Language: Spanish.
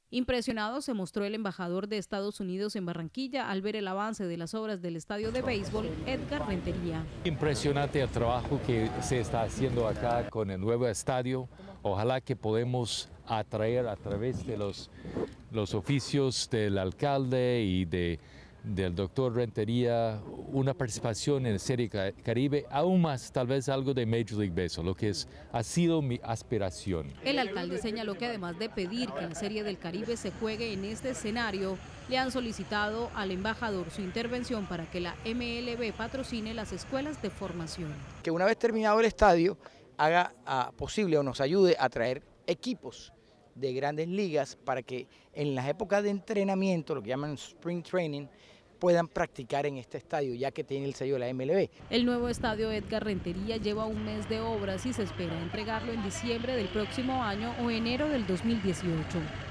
Impresionado se mostró el embajador de Estados Unidos en Barranquilla al ver el avance de las obras del estadio de béisbol, Edgar Rentería. Impresionante el trabajo que se está haciendo acá con el nuevo estadio. Ojalá que podamos atraer a través de los oficios del alcalde y del doctor Rentería una participación en la Serie Caribe, aún más tal vez algo de Major League Baseball, lo que ha sido mi aspiración. El alcalde señaló que además de pedir que la Serie del Caribe se juegue en este escenario, le han solicitado al embajador su intervención para que la MLB patrocine las escuelas de formación. Que una vez terminado el estadio haga posible o nos ayude a traer equipos de grandes ligas para que en las épocas de entrenamiento, lo que llaman Spring Training, puedan practicar en este estadio, ya que tiene el sello de la MLB. El nuevo estadio Edgar Rentería lleva un mes de obras y se espera entregarlo en diciembre del próximo año o enero del 2018.